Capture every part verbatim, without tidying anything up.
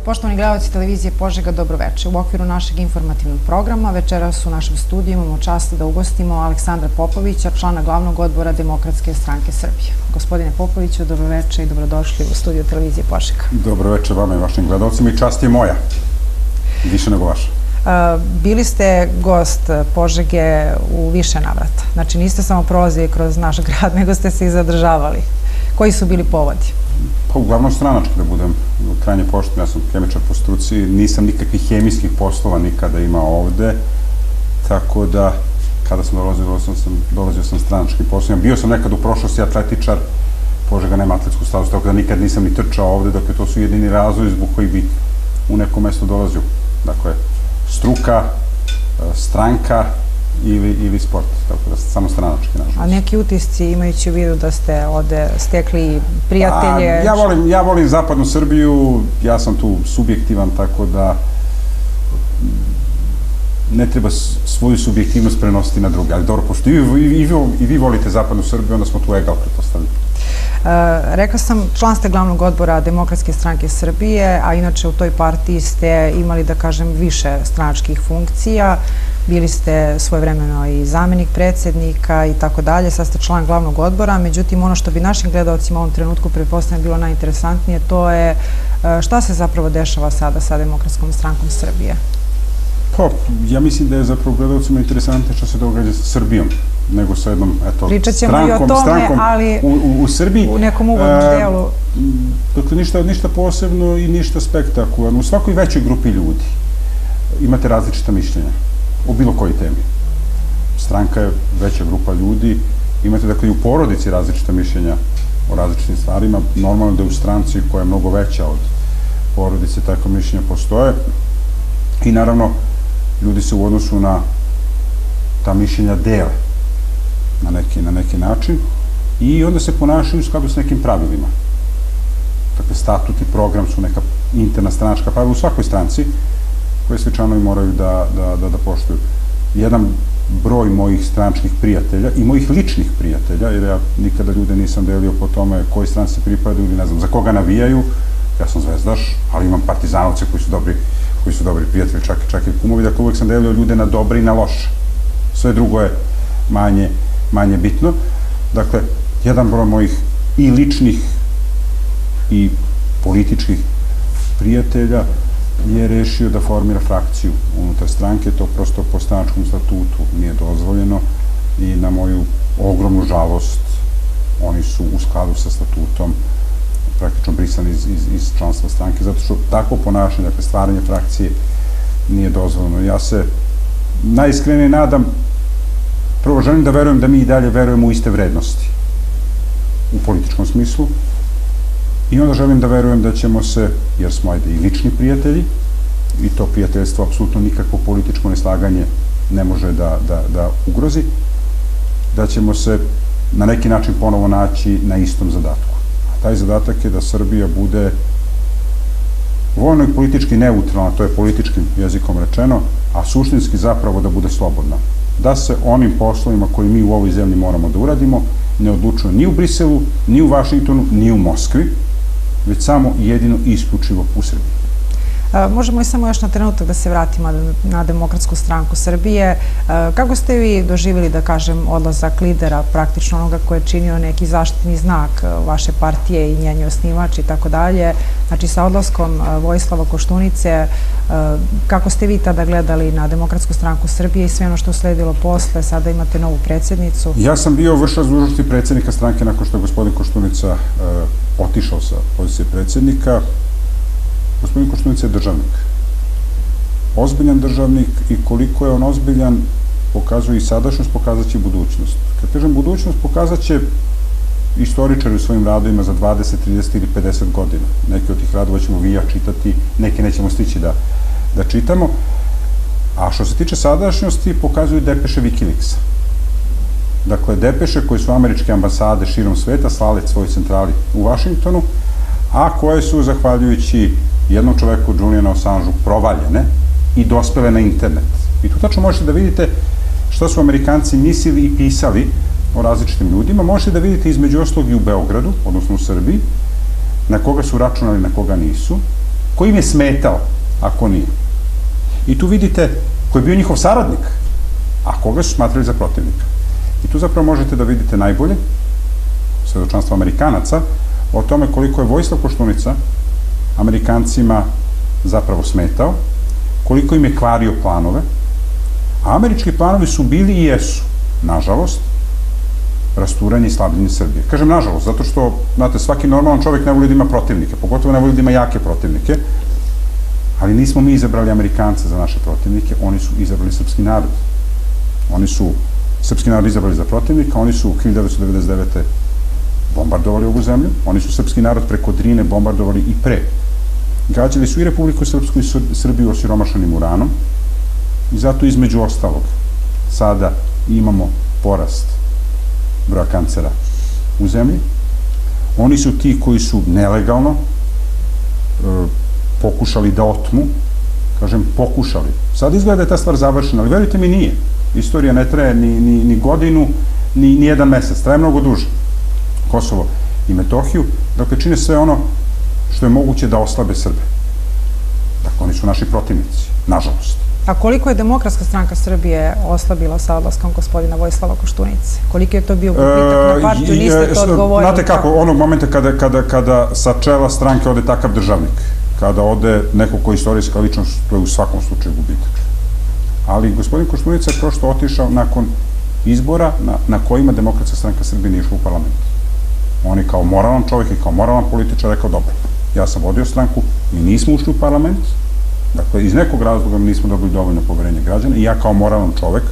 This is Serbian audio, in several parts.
Poštovani gledalci televizije Požega, dobroveče. U okviru našeg informativnog programa večeras u našem studiju imamo čast da ugostimo Aleksandra Popovića, člana glavnog odbora Demokratske stranke Srbije. Gospodine Popoviću, dobroveče i dobrodošli u studiju televizije Požega. Dobroveče vama i vašim gledalcima i čast je moja, više nego vaša. Bili ste gost Požege u više navrata. Znači niste samo prolazili kroz naš grad, nego ste se i zadržavali. Koji su bili povodi? Pa uglavnom stranački, da budem krajnje pošten, ja sam hemičar po struci, nisam nikakvih hemijskih poslova nikada imao ovde, tako da kada sam dolazio, dolazio sam, dolazio sam stranački poslovima. Bio sam nekad u prošlosti atletičar, Požega nema atletsku stazu, tako da nikad nisam ni trčao ovde, dakle to su jedini razlozi zbog koji bi u neko mesto dolazio. Dakle, struka, stranka ili, ili sport, tako da samo stranački, nažalost. A neki utisci, imajući u vidu da ste ovde stekli prijatelje? A, ja, volim, ja volim zapadnu Srbiju, ja sam tu subjektivan, tako da ne treba svoju subjektivnost prenositi na druge. Ali dobro, pošto i vi, i vi, i vi volite zapadnu Srbiju, onda smo tu egal, pretpostavljeni. E, rekla sam, član ste glavnog odbora Demokratske stranke Srbije, a inače u toj partiji ste imali, da kažem, više stranačkih funkcija. Bili ste svojevremeno i zamenik predsjednika i tako dalje, sad ste član glavnog odbora. Međutim, ono što bi našim gledalcima u ovom trenutku pretpostavljeno bilo najinteresantnije, to je šta se zapravo dešava sada sa Demokratskom strankom Srbije? Pa, ja mislim da je zapravo gledalcima interesantno što se događa sa Srbijom, nego sa jednom, eto, Pričat ćemo i o tome, ali u Srbiji. U nekom uvodnom delu. Dakle, ništa posebno i ništa spektakularno. U svakoj većoj grupi ljudi imate različita mišljenja o bilo kojoj temi. Stranka je veća grupa ljudi, imate dakle i u porodici različita mišljenja o različitim stvarima. Normalno da je u stranci koja je mnogo veća od porodice takva mišljenja postoje i naravno ljudi se u odnosu na ta mišljenja dele na neki, na neki način i onda se ponašaju u skladu s nekim pravilima. Dakle, statut i program su neka interna stranačka pravila u svakoj stranci koje svi članovi moraju da, da, da, da poštuju. Jedan broj mojih stranačkih prijatelja i mojih ličnih prijatelja, jer ja nikada ljude nisam delio po tome koji stranci pripadaju ili ne znam za koga navijaju, ja sam zvezdaš, ali imam partizanovce koji su dobri, koji su dobri prijatelji, čak, čak i kumovi, dakle uvek sam delio ljude na dobre i na loše. Sve drugo je manje, manje bitno. Dakle, jedan broj mojih i ličnih i političkih prijatelja je rešio da formira frakciju unutar stranke, to prosto po stranačkom statutu nije dozvoljeno i na moju ogromnu žalost oni su u skladu sa statutom praktično brisani iz, iz, iz članstva stranke, zato što takvo ponašanje, dakle stvaranje frakcije nije dozvoljeno. Ja se najiskrenije nadam, prvo želim da verujem da mi i dalje verujemo u iste vrednosti u političkom smislu i onda želim da verujem da ćemo se, jer smo ajde i lični prijatelji i to prijateljstvo apsolutno nikakvo političko neslaganje ne može da, da, da ugrozi, da ćemo se na neki način ponovo naći na istom zadatku. A taj zadatak je da Srbija bude vojno i politički neutralna, to je političkim jezikom rečeno, a suštinski zapravo da bude slobodna. Da se onim poslovima koji mi u ovoj zemlji moramo da uradimo ne odlučuje ni u Briselu, ni u Vašingtonu, ni u Moskvi, već samo jedino i isključivo u Srbiji. Možemo i samo još na trenutak da se vratimo na Demokratsku stranku Srbije. Kako ste vi doživjeli, da kažem, odlazak lidera, praktično onoga koji je činio neki zaštitni znak vaše partije i njen osnivač i tako dalje? Znači, sa odlaskom Vojislava Koštunice, kako ste vi tada gledali na Demokratsku stranku Srbije i sve ono što usledilo posle, sada imate novu predsjednicu? Ja sam bio vršilac dužnosti predsjednika stranke nakon što je gospodin Koštunica otišao sa pozicije predsjednika. Gospodin Koštunica je državnik. Ozbiljan državnik i koliko je on ozbiljan pokazuje i sadašnjost, pokazat će i budućnost. Kad kažem budućnost, pokazat će istoričari u svojim radovima za dvadeset, trideset ili pedeset godina. Neke od tih radova ćemo vi i ja čitati, neke nećemo stići da, da čitamo. A što se tiče sadašnjosti, pokazuju depeše Wikileaksa. Dakle, depeše koje su američke ambasade širom sveta slale svoj centrali u Vašingtonu, a koje su, zahvaljujući jednom čoveku, Julianu Assangeu, provaljene i dospele na internet. I tu tačno možete da vidite šta su Amerikanci mislili i pisali o različitim ljudima. Možete da vidite između ostalog i u Beogradu, odnosno u Srbiji, na koga su računali, na koga nisu, Ko im je smetao, a ko nije. I tu vidite ko je bio njihov saradnik, a koga su smatrali za protivnika. I tu zapravo možete da vidite najbolje svedočanstvo Amerikanaca o tome koliko je Vojislav Koštunica Amerikancima zapravo smetao, koliko im je kvario planove, a američki planovi su bili i jesu, nažalost, rasturanje i slabljenje Srbije. Kažem nažalost, zato što, znate, svaki normalan čovjek ne voli da ima protivnike, pogotovo ne voli da ima jake protivnike, ali nismo mi izabrali Amerikance za naše protivnike, oni su izabrali srpski narod. Oni su srpski narod izabrali za protivnika, oni su hiljadu devetsto devedeset devete. bombardovali ovu zemlju, oni su srpski narod preko Drine bombardovali i pre. Gađali su i Republiku Srpsku i Srbiju osiromašanim uranom i zato između ostalog sada imamo porast broja kancera u zemlji. Oni su ti koji su nelegalno e, pokušali da otmu, kažem pokušali. Sad izgleda da je ta stvar završena, ali verujte mi nije. Istorija ne traje ni, ni, ni godinu, ni, ni jedan mesec, traje mnogo duže. Kosovo i Metohiju, dakle čine sve ono što je moguće da oslabe Srbe. Dakle, oni su naši protivnici, nažalost. A koliko je Demokratska stranka Srbije oslabila sa odlaskom gospodina Vojislava Koštunice? Koliko je to bio gubitak na partiju? Niste to odgovorili. Znate kako, onog momenta kada, kada, kada sa čela stranke ode takav državnik, kada ode neko ko je istorijska ličnost, to je u svakom slučaju gubitak. Ali gospodin Koštunica je prosto otišao nakon izbora na, na kojima Demokratska stranka Srbije nije išla u parlament. On je kao moralan čovjek i kao moralan političar rekao, dobro, ja sam vodio stranku, mi nismo ušli u parlament, dakle, iz nekog razloga mi nismo dobili dovoljno poverenja građana i ja kao moralan čovjek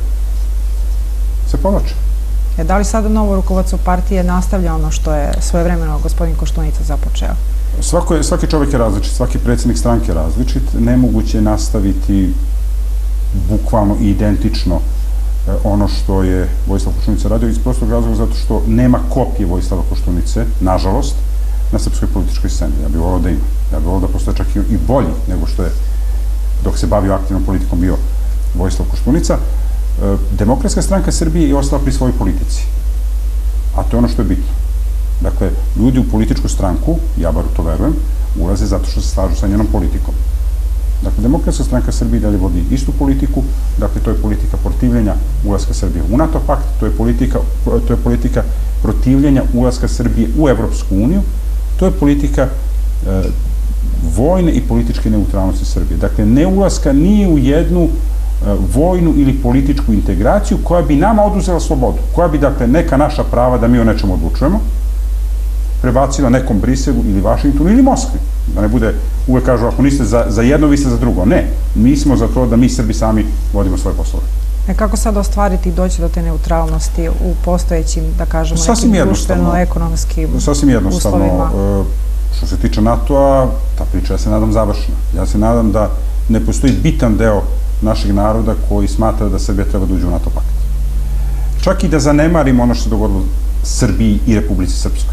se povlačim. E, da li sada novo rukovodstvo partije nastavlja ono što je svojevremeno gospodin Koštunica započeo? Svako je, svaki čovjek je različit, svaki predsjednik stranke je različit, nemoguće je nastaviti bukvalno i identično ono što je Vojislav Koštunica radio iz prostog razloga zato što nema kopije Vojislava Koštunice, nažalost, na srpskoj političkoj sceni. Ja bih volao da ima. Ja bih volao da postoje čak i bolji nego što je dok se bavio aktivnom politikom bio Vojislav Koštunica. Demokratska stranka Srbije je ostala pri svojoj politici. A to je ono što je bitno. Dakle, ljudi u političku stranku, ja bar u to verujem, ulaze zato što se slažu sa njenom politikom. Dakle, Demokratska stranka Srbije dalje vodi istu politiku, dakle, to je politika protivljenja ulaska Srbije u NATO pakt, to je politika, to je politika protivljenja ulaska Srbije u Evropsku uniju, to je politika e, vojne i političke neutralnosti Srbije. Dakle, ne ulaska nije u jednu e, vojnu ili političku integraciju koja bi nama oduzela slobodu, koja bi, dakle, neka naša prava da mi o nečemu odlučujemo, prebacila nekom Briselu ili Vašingtonu ili Moskvi. Da ne bude, uvek kažu, ako niste za, za jedno, vi ste za drugo. Ne, mi smo za to da mi Srbi sami vodimo svoje poslove. E kako sad ostvariti i doći do te neutralnosti u postojećim, da kažemo, nekim društveno-ekonomskim uslovima? Sasvim jednostavno. Što se tiče NATO-a, ta priča ja se nadam završena. Ja se nadam da ne postoji bitan deo našeg naroda koji smatra da Srbija treba da uđe u NATO pakt. Čak i da zanemarimo ono što se dogodilo Srbiji i Republici Srpskoj.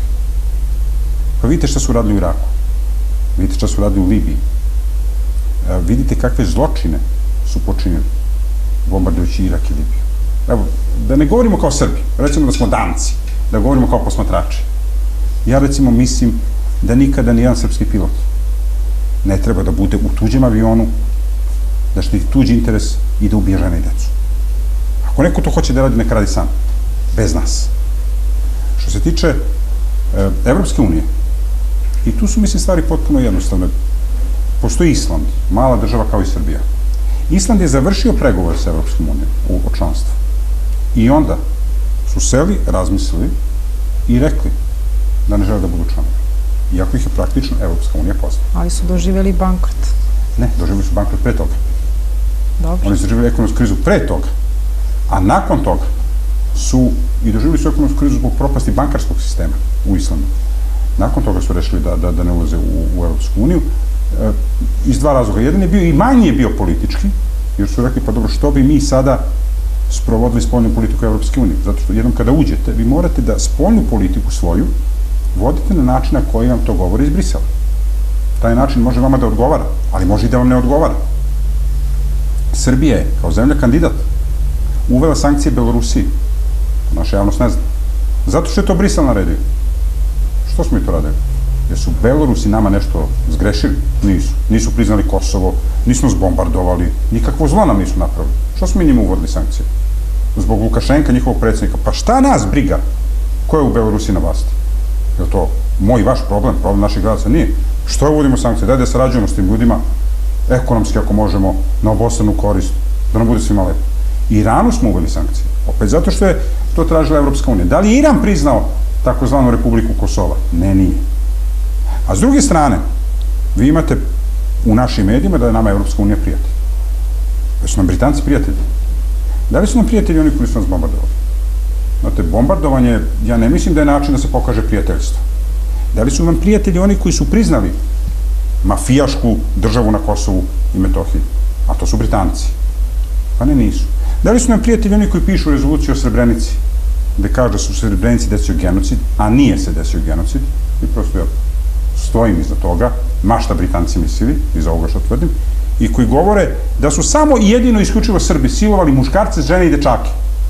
Pa vidite šta su radili u Iraku. Vidite šta su radili u Libiji. Vidite kakve zločine su počinili bombardujući Irak i Libiju. Evo, da ne govorimo kao Srbi, recimo da smo Danci, da govorimo kao posmatrači. Ja recimo mislim da nikada nijedan srpski pilot ne treba da bude u tuđem avionu, da štiti tuđi interes i da ubije žene i decu. Ako neko to hoće da radi, neka radi sam. Bez nas. Što se tiče e, Evropske unije, i tu su, mislim, stvari potpuno jednostavne. Postoji Island, mala država kao i Srbija. Island je završio pregovore sa Evropskom unijom o članstvu. I onda su seli, razmislili i rekli da ne žele da budu članovi. Iako ih je praktično Evropska unija pozvala. Ali su doživjeli bankrot. Ne, doživjeli su bankrot pre toga. Dobro. Oni su doživjeli ekonomsku krizu pre toga. A nakon toga su i doživjeli su ekonomsku krizu zbog propasti bankarskog sistema u Islandu. Nakon toga su rešili da, da, da ne ulaze u, u Evropsku uniju. E, iz dva razloga. Jedan je bio i manji je bio politički, jer su rekli, pa dobro, što bi mi sada sprovodili spoljnu politiku Evropske unije? Zato što jednom kada uđete, vi morate da spoljnu politiku svoju vodite na način na koji vam to govori iz Brisela. Taj način može vama da odgovara, ali može i da vam ne odgovara. Srbija je, kao zemlja kandidat, uvela sankcije Belorusiji. Naša javnost ne zna. Zato što je to Brisel naredio. Što smo mi to radili? Jer su Belorusi nama nešto zgrešili? Nisu. Nisu priznali Kosovo, nismo zbombardovali, nikakvo zlo nam nisu napravili. Što smo mi njima uvodili sankcije? Zbog Lukašenka, njihovog predsjednika. Pa šta nas briga? Ko je u Belorusi na vlasti? Je to moj i vaš problem, problem naših gradaca? Nije. Što uvodimo sankcije? Daj da sarađujemo s tim ljudima, ekonomski ako možemo, na obostranu korist, da nam bude svima lepo. Iranu smo uveli sankcije. Opet zato što je to tražila Evropska unija. Da li je Iran priznao takozvanu Republiku Kosova? Ne, nije. A s druge strane, vi imate u našim medijima da je nama Evropska unija prijatelj. Da su nam Britanci prijatelji. Da li su nam prijatelji oni koji su nas bombardovali? Znate, bombardovanje, ja ne mislim da je način da se pokaže prijateljstvo. Da li su nam prijatelji oni koji su priznali mafijašku državu na Kosovu i Metohiji? A to su Britanci. Pa ne, nisu. Da li su nam prijatelji oni koji pišu rezoluciju o Srebrenici, gde kaže da su u Srebrenici desio genocid, a nije se desio genocid, i prosto ja stojim iza toga, ma šta Britanci mislili, iza ovoga što tvrdim, i koji govore da su samo i jedino isključivo Srbi silovali muškarce, žene i dečake.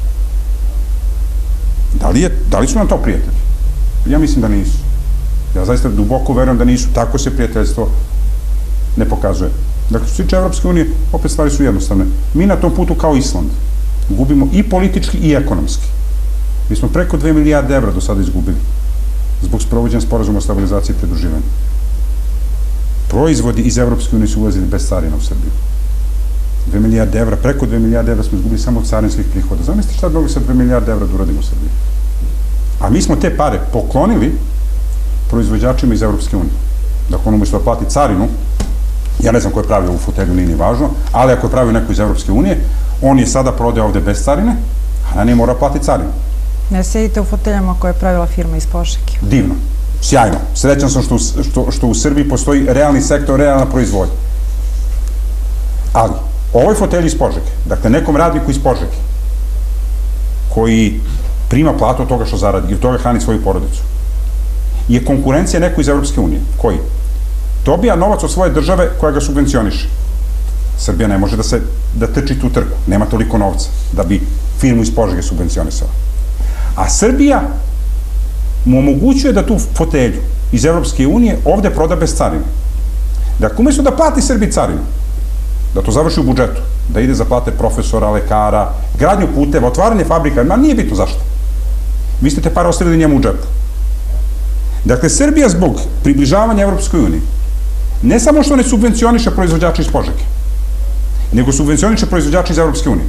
Da li, je, da li su nam to prijatelji? Ja mislim da nisu. Ja zaista duboko verujem da nisu. Tako se prijateljstvo ne pokazuje. Dakle, što se tiče Evropske unije, opet stvari su jednostavne. Mi na tom putu kao Island gubimo i politički i ekonomski. Mi smo preko dve milijarde evra do sada izgubili zbog sprovođenja sporazuma o stabilizaciji i pridruživanju. Proizvodi iz Evropske unije su ulazili bez carina u Srbiju. Dve milijarde evra, preko dve milijarde evra smo izgubili samo od carinskih prihoda. Zamislite šta bi mogli sa dve milijarde evra da uradimo u Srbiji. A mi smo te pare poklonili proizvođačima iz Evropske unije. Dakle, on umjesto da plati carinu, ja ne znam ko je pravio ovu fotelju, nije ni važno, ali ako je pravio neko iz Evropske unije, on je sada prodao ovde bez carine, a na nije mora platiti carinu. Ne sedite u foteljama koje je pravila firma iz Požege. Divno, sjajno. Srećan sam što, što, što u Srbiji postoji realni sektor, realna proizvodnja. Ali, ovoj fotelji iz Požege, dakle nekom radniku iz Požege, koji prima platu od toga što zaradi i od toga hrani svoju porodicu, je konkurencija neko iz Evropske unije, koji dobija novac od svoje države koja ga subvencioniše. Srbija ne može da se da trči tu trku, nema toliko novca da bi firmu iz Požege subvencionisala. A Srbija mu omogućuje da tu fotelju iz Evropske unije ovde proda bez carine. Dakle, umjesto da plati Srbiji carinu, da to završi u budžetu, da ide za plate profesora, lekara, gradnju puteva, otvaranje fabrika, ma nije bitno zašto. Vi ste te pare ostavili njemu u džepu. Dakle, Srbija zbog približavanja Evropskoj uniji ne samo što ne subvencioniše proizvođače iz Požege, nego subvencioniše proizvođače iz Evropske unije.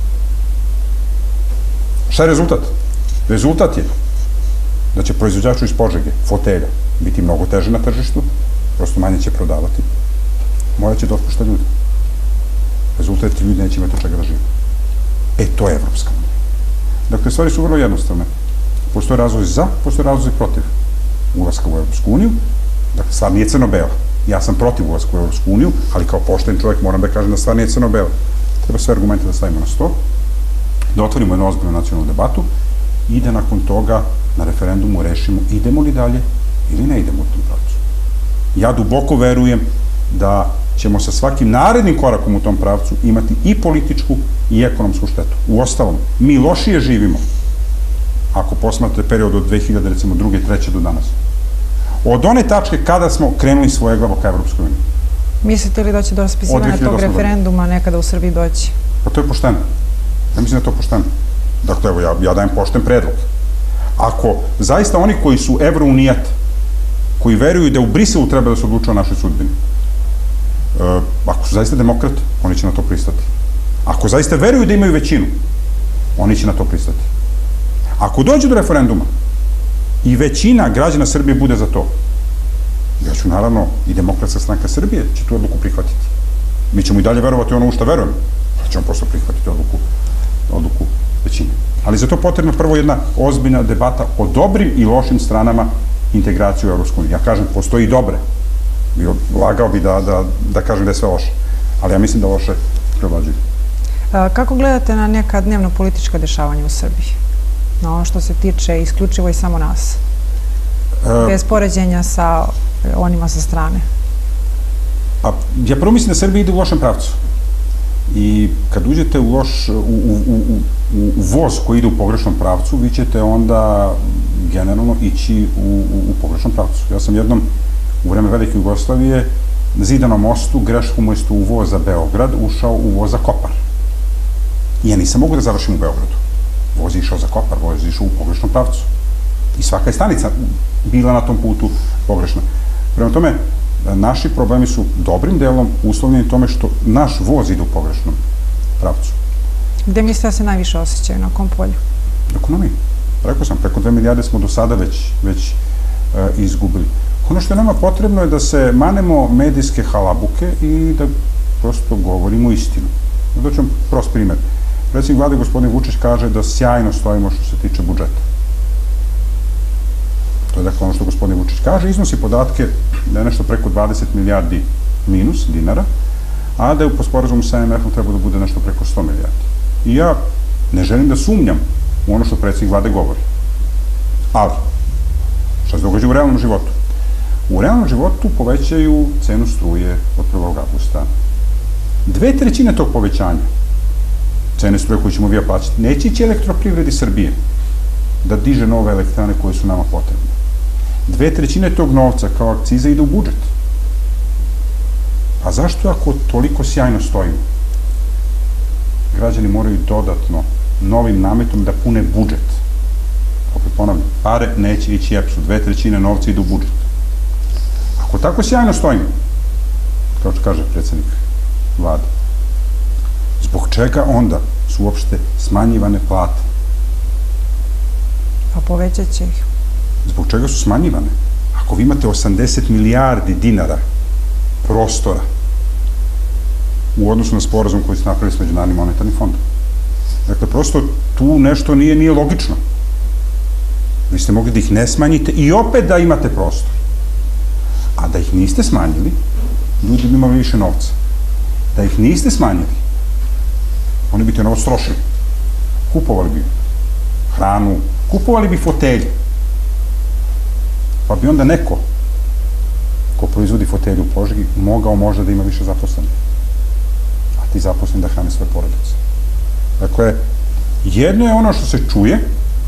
Šta je rezultat? Rezultat je da će proizvođaču iz Požege, fotelja, biti mnogo teže na tržištu, prosto manje će prodavati, morat će da otpušta ljudi. Rezultat je ti ljudi neće imati od čega da žive. E, to je Evropska unija. Dakle, stvari su vrlo jednostavne. Postoje razlozi za, postoje razlozi protiv ulaska u Evropsku uniju. Dakle, stvar nije crno-bela. Ja sam protiv ulaska u Evropsku uniju, ali kao pošten čovjek moram da kažem da stvar nije crno-bela. Treba sve argumente da stavimo na sto, da otvorimo jednu ozbiljnu nacionalnu debatu i da nakon toga na referendumu rešimo idemo li dalje ili ne idemo u tom pravcu. Ja duboko verujem da ćemo sa svakim narednim korakom u tom pravcu imati i političku i ekonomsku štetu. Uostalom, mi lošije živimo ako posmatrate period od dve hiljade, recimo, druge, treće do danas. Od one tačke kada smo krenuli svoje glavo ka Evropskoj uniji. Mislite li da će do raspisivanja tog referenduma nekada u Srbiji doći? Pa to je pošteno. Ja mislim da je to pošteno. Dakle, evo, ja, ja dajem pošten predlog. Ako zaista oni koji su evrounijat, koji veruju da u Briselu treba da se odlučuje o našoj sudbini, e, ako su zaista demokrate, oni će na to pristati. Ako zaista veruju da imaju većinu, oni će na to pristati. Ako dođe do referenduma i većina građana Srbije bude za to, ja ću naravno i Demokratska stranka Srbije će tu odluku prihvatiti. Mi ćemo i dalje verovati ono u što verujemo, da ćemo prosto prihvatiti odluku, odluku većine. Ali za to potrebna prvo jedna ozbiljna debata o dobrim i lošim stranama integracije u Evropsku uniju. Ja kažem, postoji i dobre. Lagao bi da, da, da kažem da je sve loše. Ali ja mislim da loše prevlađuju. Kako gledate na neka dnevno politička dešavanja u Srbiji? Na ono što se tiče isključivo i samo nas? Bez poređenja sa onima sa strane. A ja prvo mislim da Srbija ide u lošem pravcu. I kad uđete u loš, u, u, u, u voz koji ide u pogrešnom pravcu, vi ćete onda generalno ići u, u, u pogrešnom pravcu. Ja sam jednom u vreme Velike Jugoslavije na Zidanom mostu greškom umjesto u voz za Beograd ušao u voz za Kopar. I ja nisam mogu da završim u Beogradu. Voz je išao za Kopar, voz je išao u pogrešnom pravcu. I svaka je stanica bila na tom putu pogrešna. Prema tome, naši problemi su dobrim delom uslovljeni tome što naš voz ide u pogrešnom pravcu. Gde mislite da se najviše osjećaju, na kom polju? Ekonomiji. Rekao sam, preko dve milijarde smo do sada već, već uh, izgubili. Ono što je nama potrebno je da se manemo medijske halabuke i da prosto govorimo istinu. Da ću vam prost primjer. Predsjednik vlade gospodin Vučić kaže da sjajno stojimo što se tiče budžeta. To je dakle ono što gospodin Vučić kaže, iznosi podatke da je nešto preko dvadeset milijardi minus dinara, a da je po sporazumu sa M F om treba da bude nešto preko sto milijardi. I ja ne želim da sumnjam u ono što predsjednik vlade govori. Ali, šta se događa u realnom životu? U realnom životu povećaju cenu struje od prvog avgusta. Dve trećine tog povećanja cene struje koju ćemo vi plaćati neće ići Elektroprivredi Srbije da diže nove elektrane koje su nama potrebne. Dve trećine tog novca kao akciza ide u budžet. A zašto ako toliko sjajno stojimo? Građani moraju dodatno novim nametom da pune budžet. Opet ponavljam, pare neće ići E P S u, dve trećine novca ide u budžet. Ako tako sjajno stojimo, kao što kaže predsjednik vlade, zbog čega onda su uopšte smanjivane plate? Pa povećat će ih. Zbog čega su smanjivane? Ako vi imate osamdeset milijardi dinara prostora u odnosu na sporazum koji ste napravili s Međunarodnim monetarnim fondom. Dakle, prosto tu nešto nije, nije logično. Vi ste mogli da ih ne smanjite i opet da imate prostor. A da ih niste smanjili, ljudi bi imali više novca. Da ih niste smanjili, oni bi te novac trošili. Kupovali bi hranu, kupovali bi fotelje. Pa bi onda neko ko proizvodi fotelju u Požegi mogao možda da ima više zaposlenih. A ti zaposleni da hrane svoje porodice. Dakle, jedno je ono što se čuje,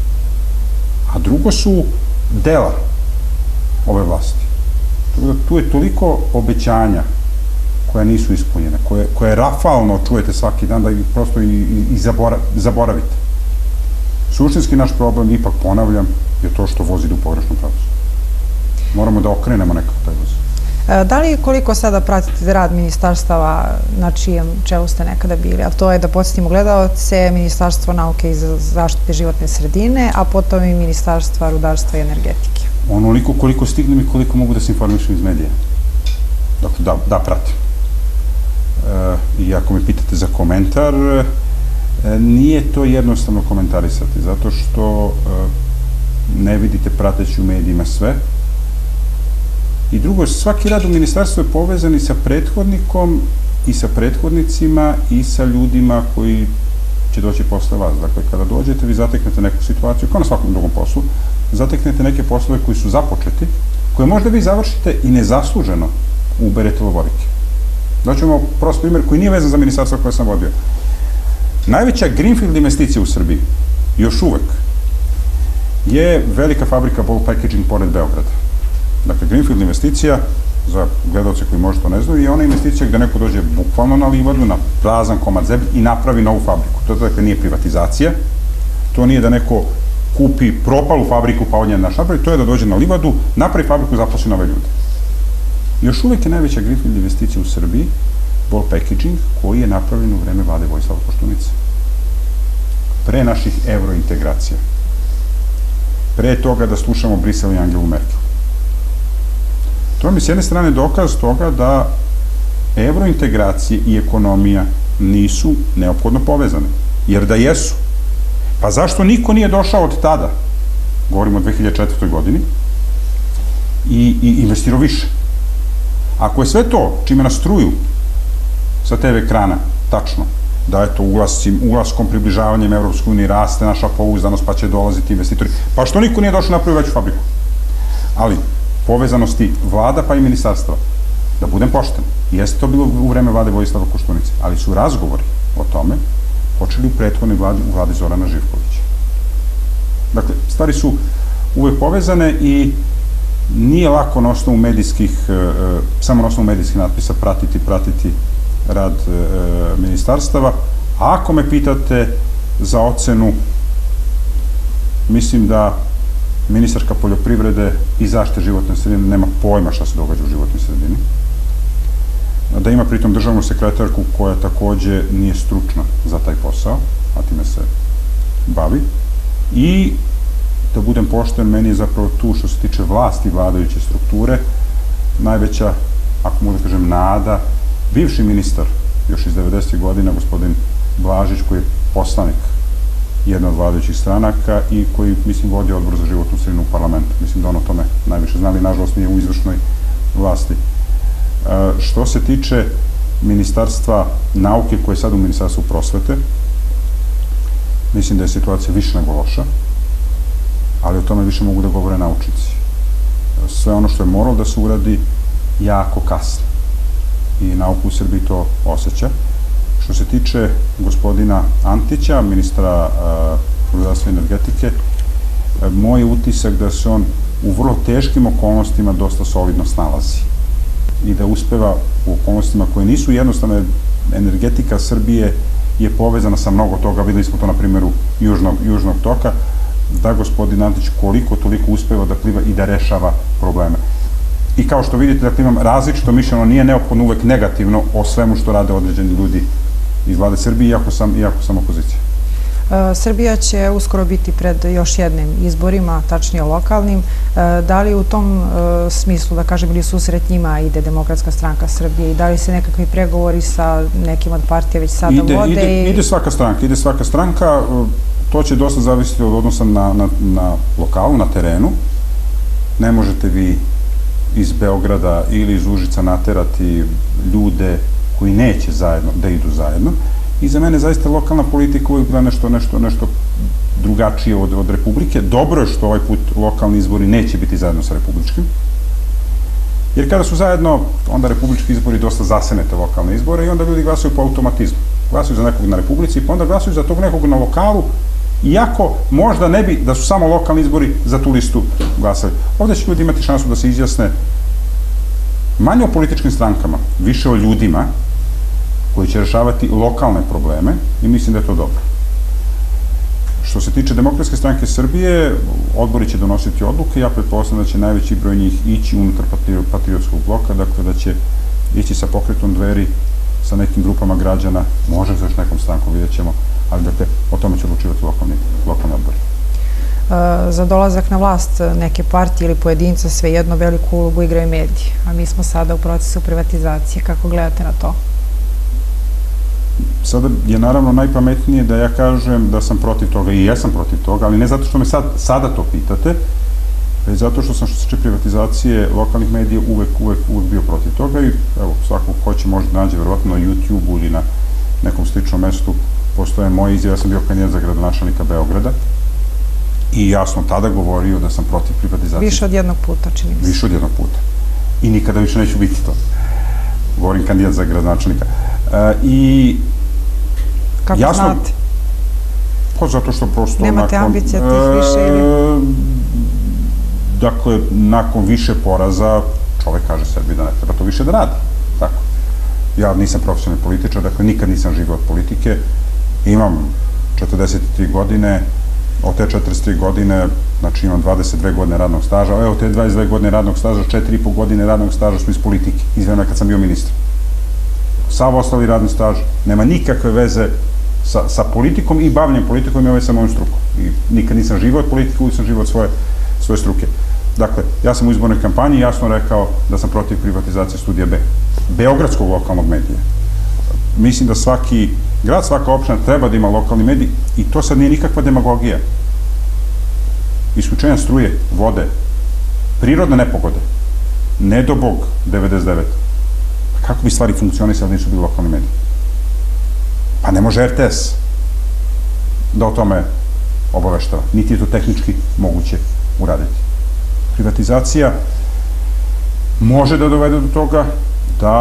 a drugo su dela ove vlasti. Tu je toliko obećanja koja nisu ispunjene, koje, koje rafalno čujete svaki dan da ih prosto i, i, i zabora, zaboravite. Suštinski naš problem, ipak ponavljam, je to što vozi ide u pogrešnom pravcu. Moramo da okrenemo nekako taj voz. Da li koliko sada pratite rad ministarstava na čijem čelu ste nekada bili? A to je da podsjetimo gledalce, Ministarstvo nauke i zaštite životne sredine, a potom i Ministarstva rudarstva i energetike. Onoliko koliko stignem i koliko mogu da se informišem iz medija. Dakle, da, da pratim. E, I ako me pitate za komentar, e, nije to jednostavno komentarisati, zato što e, ne vidite prateći u medijima sve. I drugo, svaki rad u ministarstvu je povezan i sa prethodnikom i sa prethodnicima i sa ljudima koji će doći posle vas. Dakle, kada dođete, vi zateknete neku situaciju, kao na svakom drugom poslu, zateknete neke poslove koji su započeti, koje možda vi završite i nezasluženo uberete lovorike. Daću vam prost primjer koji nije vezan za ministarstvo koje sam vodio. Najveća greenfield investicija u Srbiji, još uvek, je velika fabrika Ball Packaging pored Beograda. Dakle, greenfield investicija, za gledalce koji možda to ne znaju, je ona investicija gde neko dođe bukvalno na livadu, na prazan komad zemlje i napravi novu fabriku. To dakle nije privatizacija, to nije da neko kupi propalu fabriku pa od nje naš napravi, to je da dođe na livadu, napravi fabriku, zaposli nove ljude. Još uvek je najveća greenfield investicija u Srbiji Ball Packaging, koji je napravljen u vreme vlade Vojislava Koštunice. Pre naših evrointegracija. Pre toga da slušamo Brisel i Angelu Merkel. To je mi s jedne strane dokaz toga da evrointegracije i ekonomija nisu neophodno povezane. Jer da jesu, pa zašto niko nije došao od tada, govorimo o dve hiljade četvrtoj godini, i, i investirao više? Ako je sve to, čime nas struju sa te ve ekrana, tačno, da je to ulaskom, približavanjem Evropskoj uniji, raste naša pouzdanost, pa će dolaziti investitori, pa što niko nije došao napraviti veću fabriku? Ali, povezanosti vlada pa i ministarstva, da budem pošten, Jeste to bilo u vreme vlade Vojislava Koštunice, ali su razgovori o tome počeli u prethodnoj vladi, u vladi Zorana Živkovića. Dakle, stvari su uvek povezane i nije lako na osnovu medijskih, samo na osnovu medijskih natpisa pratiti, pratiti rad ministarstava. A ako me pitate za ocenu, mislim da ministarka poljoprivrede i zaštite životne sredine nema pojma šta se događa u životnoj sredini. Da ima pritom državnu sekretarku koja takođe nije stručna za taj posao, a time se bavi. I da budem pošten, meni je zapravo tu što se tiče vlasti vladajuće strukture najveća, ako mogu da kažem, nada. Bivši ministar još iz devedesetih godina, gospodin Blažić, koji je poslanik jedna od vladajućih stranaka i koji, mislim, vodi odbor za životnu sredinu u parlamentu. Mislim da on o tome najviše zna, ali nažalost nije u izvršnoj vlasti. Što se tiče Ministarstva nauke, koje je sad u Ministarstvu prosvete, mislim da je situacija više nego loša, ali o tome više mogu da govore naučnici. Sve ono što je moralo da se uradi jako kasno i nauka u Srbiji to osjeća. Što se tiče gospodina Antića, ministra rudarstva i energetike, moj je utisak da se on u vrlo teškim okolnostima dosta solidno snalazi i da uspeva u okolnostima koje nisu jednostavne. Energetika Srbije je povezana sa mnogo toga, videli smo to na primjeru južnog, južnog toka, da gospodin Antić koliko toliko uspeva da pliva i da rešava probleme. I kao što vidite, dakle, imam različito mišljenje, nije neophodno uvek negativno o svemu što rade određeni ljudi iz vlade Srbije, iako sam, iako sam opozicija. Srbija će uskoro biti pred još jednim izborima, tačnije lokalnim. Da li u tom smislu, da kažem, ili susret njima ide Demokratska stranka Srbije i da li se nekakvi pregovori sa nekim od partija već sada vode? Ide, ide svaka stranka, ide svaka stranka. To će dosta zavisiti od odnosa na, na, na lokalu, na terenu. Ne možete vi iz Beograda ili iz Užica naterati ljude koji neće zajedno, da idu zajedno. I za mene zaista lokalna politika uvijek bila nešto, nešto, nešto drugačije od, od Republike. Dobro je što ovaj put lokalni izbori neće biti zajedno sa republičkim. Jer kada su zajedno, onda republički izbori dosta zasenete lokalne izbore i onda ljudi glasaju po automatizmu. Glasaju za nekog na republici, pa onda glasaju za tog nekog na lokalu, iako možda ne bi, da su samo lokalni izbori, za tu listu glasali. Ovdje će ljudi imati šansu da se izjasne manje o političkim strankama, više o ljudima koji će rešavati lokalne probleme i mislim da je to dobro. Što se tiče Demokratske stranke Srbije, odbori će donositi odluke, ja pretpostavljam da će najveći broj njih ići unutar patriotskog bloka, dakle da će ići sa pokretom Dveri, sa nekim grupama građana, može sa još nekom strankom, vidjet ćemo, ali dakle, o tome će odlučivati lokalni, lokalni odbori. Za dolazak na vlast neke partije ili pojedinca svejedno veliku ulogu igraju mediji, a mi smo sada u procesu privatizacije. Kako gledate na to? Sada je naravno najpametnije da ja kažem da sam protiv toga i ja sam protiv toga, ali ne zato što me sad, sada to pitate, već zato što sam što se tiče privatizacije lokalnih medija uvek, uvek, uvek bio protiv toga i evo, svako ko će možda nađe verovatno na YouTube-u ili na nekom sličnom mestu postoje moje izjave. Ja sam bio kandidat za gradonačelnika Beograda i ja sam tada govorio da sam protiv privatizacije. Više od jednog puta, čini mi se. Više od jednog puta. I nikada više neću biti to. Govorim kandidat za gradonačelnika. I kako znate? Pa zato što prosto... Nemate ambicija tih više ili... Dakle, nakon više poraza, čovek kaže sebi da ne treba to više da radi. Tako. Ja nisam profesionalni političar, dakle, nikad nisam živio od politike. Imam četrdeset tri godine, od te četrdeset tri godine, znači imam dvadeset dve godine radnog staža, evo te dvadeset dve godine radnog staža, četiri i po godine radnog staža su iz politike, iz vremena kad sam bio ministar. Sav ostali radni staž nema nikakve veze sa, sa politikom i bavljenjem politikom, ima veze sa mojom strukom. I nikad nisam živio od politike, uvijek sam živio od svoje, svoje struke. Dakle, ja sam u izbornoj kampanji jasno rekao da sam protiv privatizacije Studija B, beogradskog lokalnog medija. Mislim da svaki grad, svaka opština treba da ima lokalni medij i to sad nije nikakva demagogija. Isključenja struje, vode, prirodne nepogode, nedobog devedeset devete. Kako bi stvari funkcionisali da nisu bili lokalni mediji? Pa ne može R T S da o tome obaveštava. Niti je to tehnički moguće uraditi. Privatizacija može da dovede do toga da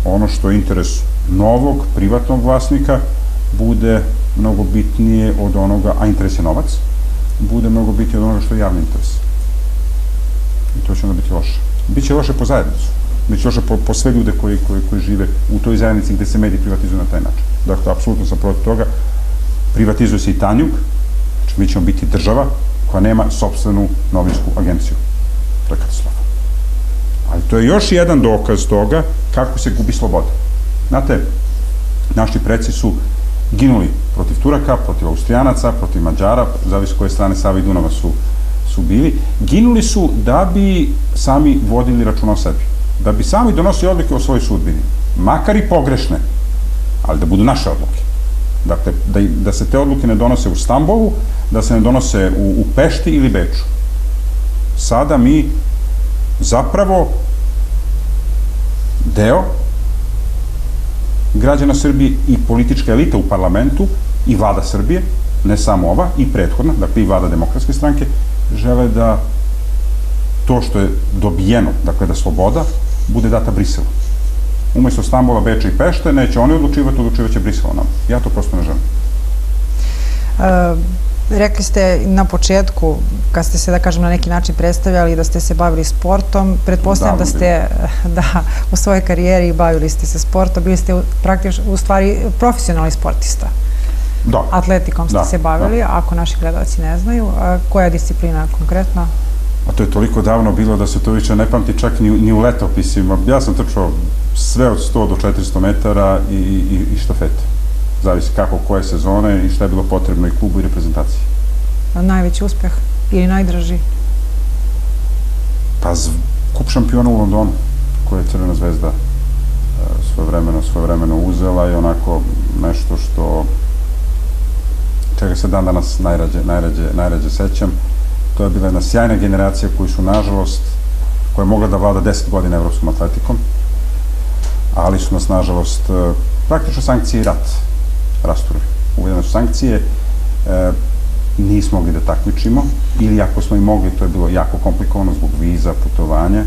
ono što je interes novog, privatnog vlasnika, bude mnogo bitnije od onoga, a interes je novac, bude mnogo bitnije od onoga što je javni interes. I to će onda biti loše. Biće loše po zajednicu. Biće loše po, po sve ljude koji, koji, koji žive u toj zajednici gde se mediji privatizuju na taj način. Dakle, apsolutno sam protiv toga. Privatizuje se i Tanjug, znači mi ćemo biti država koja nema sopstvenu novinsku agenciju. To je katastrofa. Ali to je još jedan dokaz toga kako se gubi sloboda. Znate, naši preci su ginuli protiv Turaka, protiv Austrijanaca, protiv Mađara, zavisi koje strane Save i Dunava su, su bili. Ginuli su da bi sami vodili računa o sebi. Da bi sami donosili odluke o svojoj sudbini. Makar i pogrešne, ali da budu naše odluke. Dakle, da, da se te odluke ne donose u Stambolu, da se ne donose u, u Pešti ili Beču. Sada mi zapravo deo građana Srbije i politička elita u parlamentu i vlada Srbije, ne samo ova, i prethodna, dakle i vlada Demokratske stranke, žele da to što je dobijeno, dakle da sloboda, bude data Briselu. Umesto Stambola, Beča i Pešte, neće oni odlučivati, odlučivaće Brisela nam. Ja to prosto ne želim. Rekli ste na početku, kad ste se, da kažem, na neki način predstavljali, da ste se bavili sportom. Pretpostavljam da ste da, u svojoj karijeri bavili ste se sportom, bili ste praktično, u stvari, profesionalni sportista. Da. Atletikom ste se bavili, ako naši gledalci ne znaju. Koja je disciplina konkretno? A to je toliko davno bilo da se to više ne pamti čak ni, ni u letopisima. Ja sam trčao sve od sto do četiristo metara i, i, i štafete. Zavisi kako, koje sezone i šta je bilo potrebno i klubu i reprezentaciji. Najveći uspeh ili najdraži? Pa kup šampiona u Londonu, koje je Crvena zvezda svojevremeno, svojevremeno uzela i onako nešto što čega se dan danas najrađe, najrađe, najrađe sećam. To je bila jedna sjajna generacija koji su, nažalost, koja je mogla da vlada deset godina evropskom atletikom, ali su nas, nažalost, praktično sankcije i rat rasturili. Uvedene su sankcije, nismo mogli da takmičimo, ili ako smo i mogli, to je bilo jako komplikovano zbog viza, putovanja,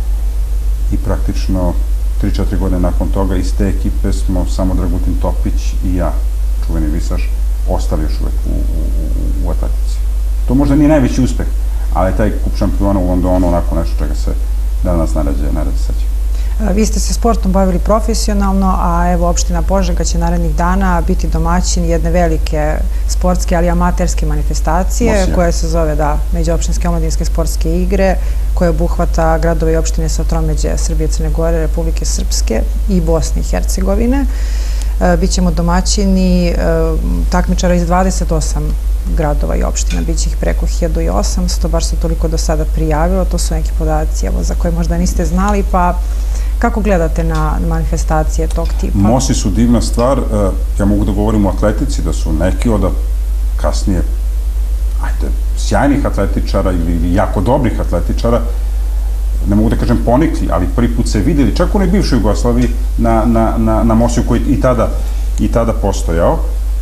i praktično tri četiri godine nakon toga iz te ekipe smo samo Dragutin Topić i ja, čuveni visaš, ostali još uvek u, u, u atletici. To možda nije najveći uspeh, ali taj kup šampiona u Londonu onako nešto čega se danas najrađe, najrađe seća. Vi ste se sportom bavili profesionalno, a evo opština Požega će narednih dana biti domaćin jedne velike sportske, ali amaterske manifestacije, koja se zove, da, Međuopštinske omladinske sportske igre, koje obuhvata gradove i opštine sa tromeđe Srbije, Crne Gore, Republike Srpske i Bosne i Hercegovine. Bićemo domaćini takmičara iz dvadeset osam gradova i opština, bit će ih preko hiljadu osamsto, baš se toliko do sada prijavilo, to su neki podaci za koje možda niste znali, pa kako gledate na manifestacije tog tipa? Mosi su divna stvar, ja mogu da govorim o atletici, da su neki od kasnije, ajde, sjajnih atletičara ili jako dobrih atletičara, ne mogu da kažem ponikli, ali prvi put se videli, čak u onoj bivšoj Jugoslaviji, na, na, na, na Mosiju koji i tada, i tada postojao.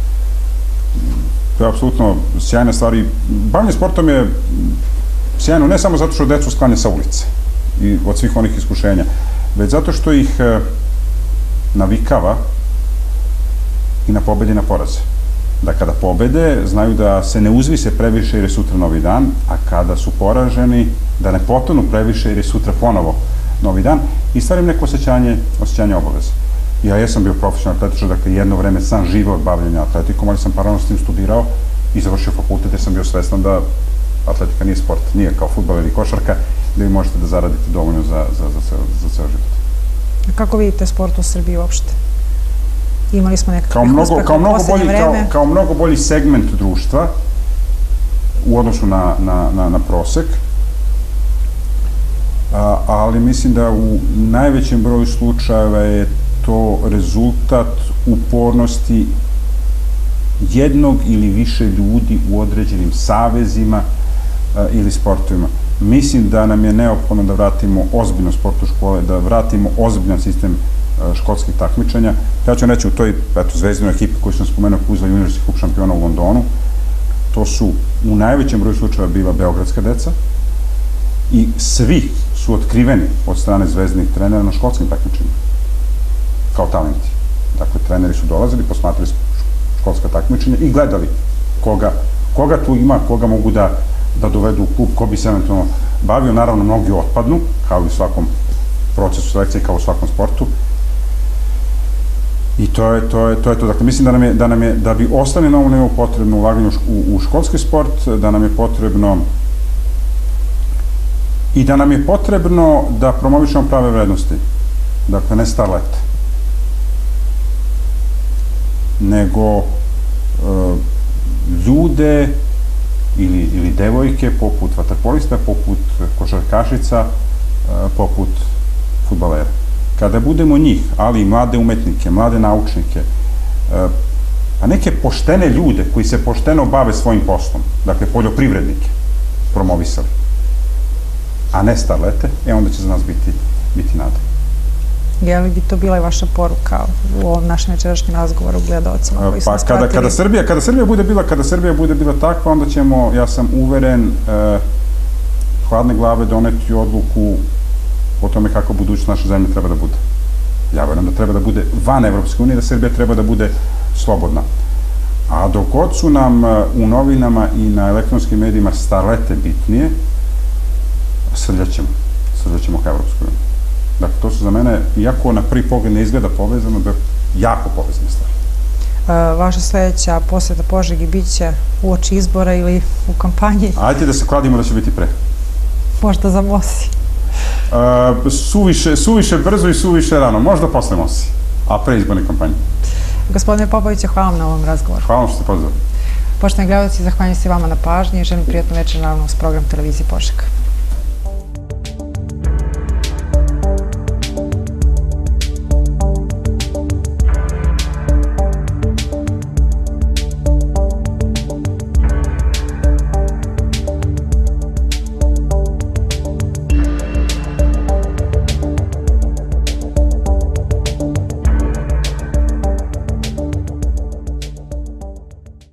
To je apsolutno sjajna stvar i bavljanje sportom je sjajno ne samo zato što decu sklanja sa ulice i od svih onih iskušenja, već zato što ih navikava i na pobede i na poraze. Da kada pobede, znaju da se ne uzvise previše jer je sutra novi dan, a kada su poraženi, da ne potonu previše jer je sutra ponovo novi dan i stvarim neko osjećanje, osjećanje obaveze. Ja jesam bio profesionalni atletičar, dakle jedno vreme sam živeo od bavljenja atletikom, ali sam paralelno s tim studirao i završio fakultet jer sam bio svestan da atletika nije sport, nije kao fudbal ili košarka, da vi možete da zaradite dovoljno za, za, za, ceo, za ceo život. Kako vidite sport u Srbiji uopšte? Imali smo nekakvih uspeha u poslednje vreme? Kao mnogo bolji segment društva u odnosu na, na, na, na prosek, a, ali mislim da u najvećem broju slučajeva je to rezultat upornosti jednog ili više ljudi u određenim savezima a, ili sportovima. Mislim da nam je neophodno da vratimo ozbiljno sport u škole, da vratimo ozbiljan sistem školskih takmičenja. Ja ću reći u toj zvezdinoj ekipi koju sam spomenuo koja uzela juniorski kup šampiona u Londonu, to su u najvećem broju slučajeva bila beogradska deca i svi su otkriveni od strane zvezdinih trenera na školskim takmičenjima. kao talenti. Dakle, treneri su dolazili, posmatrali školska takmičenja i gledali koga, koga tu ima, koga mogu da, da dovedu u klub, ko bi se eventualno bavio. Naravno, mnogi otpadnu, kao i u svakom procesu selekcije, kao u svakom sportu. I to je to. Je, to, je to. Dakle, mislim da nam je, da nam je, da bi ostali na ovom nivou potrebno ulaganje u, u školski sport, da nam je potrebno i da nam je potrebno da promovišemo prave vrednosti. Dakle, ne starlete, nego e, ljude ili, ili devojke poput vaterpolista, poput košarkašica, e, poput fudbalera. Kada budemo njih, ali i mlade umetnike, mlade naučnike, e, pa neke poštene ljude koji se pošteno bave svojim poslom, dakle poljoprivrednike, promovisali, a ne starlete, e onda će za nas biti, biti nada. Je li bi to bila i vaša poruka u ovom našem večerašnjem razgovoru gledalcima koji su nas pratili? Kada Srbija, kada Srbija bude bila, kada Srbija bude bila takva, onda ćemo, ja sam uveren, eh, hladne glave doneti odluku o tome kako budućnost naše zemlje treba da bude. Ja verujem da treba da bude van Evropske unije, da Srbija treba da bude slobodna. A dok god su nam u novinama i na elektronskim medijima starlete bitnije, srljaćemo. Srljaćemo ka Evropskoj uniji. Dakle, to su za mene, iako na prvi pogled ne izgleda povezano, da jako povezane stvari. Vaša sledeća poseta Požegi biće uoči izbora ili u kampanji? Ajde da se kladimo da će biti pre. Možda za Mosi? Suviše, suviše brzo i suviše rano. Možda posle Mosi, a pre izborne kampanje. Gospodine Popoviću, hvala vam na ovom razgovoru. Hvala vam što ste pozvali. Poštovani gledalci, zahvaljujem se vama na pažnji i želim prijatnu večer naravno uz program Televizije Požega.